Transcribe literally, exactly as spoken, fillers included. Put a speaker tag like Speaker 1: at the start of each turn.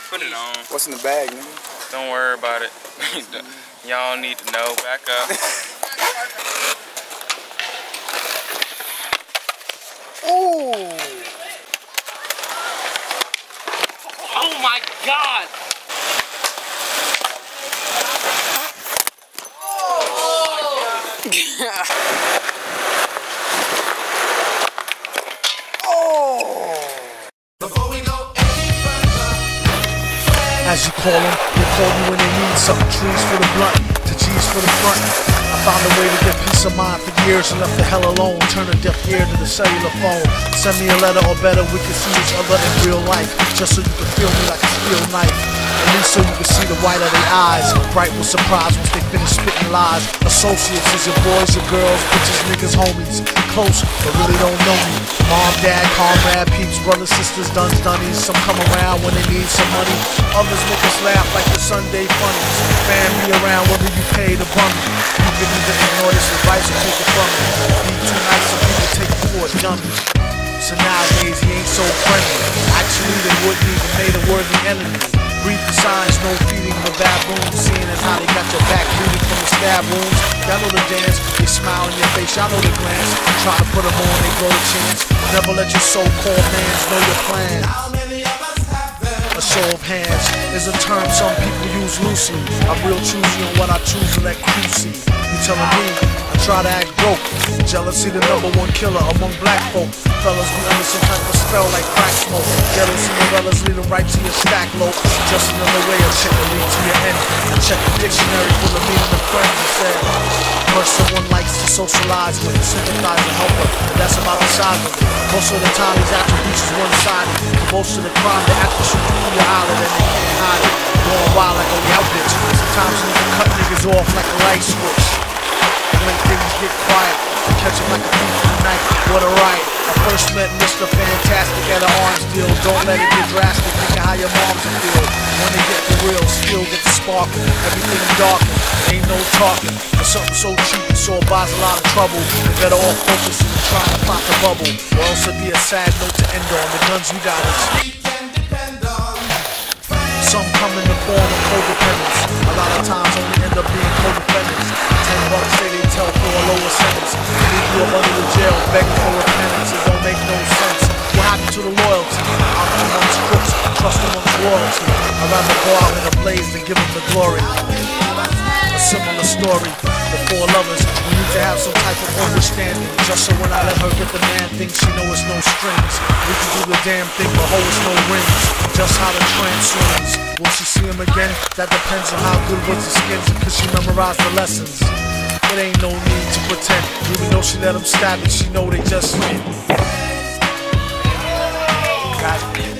Speaker 1: Put it on.
Speaker 2: What's in the bag, nigga?
Speaker 1: Don't worry about it. Y'all need to know. Back up.
Speaker 2: Ooh!
Speaker 3: Oh my God!
Speaker 4: As you call them, they call you when they need something. Trees for the blunt, the G's for the front. I found a way to get peace of mind for years and left the hell alone. Turn a deaf ear to the cellular phone. Send me a letter or better, we can see each other in real life. Just so you can feel me like a steel knife. At least so you can see the white of their eyes. Bright with surprise once they finish spitting lies. Associates is your boys, your girls, bitches, niggas, homies. Close, but really don't know me. Mom, dad, comrade, peeps, brothers, sisters, duns, dunnies. Some come around when they need some money. Others make us laugh like the Sunday funnies. Fan me around whether you pay the bum. You can either ignore this advice or take it from me. Be too nice so people take you for a dummy. So nowadays he ain't so friendly. Actually they wouldn't even made a worthy enemy. Read the signs, no feeding the baboons. Seeing as how they got your back bleeding from the stab wounds. Y'all know the dance, they smile in your face, y'all know the glance. Try to put them on, they blow the chance. Never let your so-called mans know your plan. A show of hands is a term some people use loosely. I'm real choosy on what I choose to let crew see. You telling me I try to act broke. Jealousy the number one killer among black folk. Fellas be under some type of spell like crack smoke. Jealousy novellas lead them right to your stack low. Just another way of check the lead to your end. Check the dictionary for the meaning of friends. It said, first someone likes to socialize with, sympathize and help her. But that's about the size of it. Most of the time these attributes is one-sided. Most of the crime they have to shoot through your island and they can't hide it. Going wild like a out bitch. Sometimes you can cut niggas off like a light switch. When things get quiet, catch him like a thief in the night. What a riot. I first met Mister Fantastic at an arms deal. Don't let it get drastic, think of how your moms will feel. When they get the real, still get the sparkle. Everything darkened, ain't no talking. For something so cheap, it sure buys a lot of trouble. You better all focus on trying to pop the bubble. Or else it'd be a sad note to end on. The guns we got is some come in the form of codependence. A lot of times only end up being co-defendants. Ten bucks say they tell for a lower sentence. Leave you up under the jail begging for repentance. It don't make no sense. What happened to the loyalty? I'm amongst crooks, trust amongst royalty. I'd rather go out in a blaze than give them the glory. A similar story. The four lovers, we need to have some type of understanding. Just so when I let her get the man thing, she know it's no strings. We can do the damn thing, but hold it's no rings. Just how the train swings. Will she see him again? That depends on how good was the skins and could she memorize the lessons. It ain't no need to pretend. Even though she let him stab it, she know they just got it.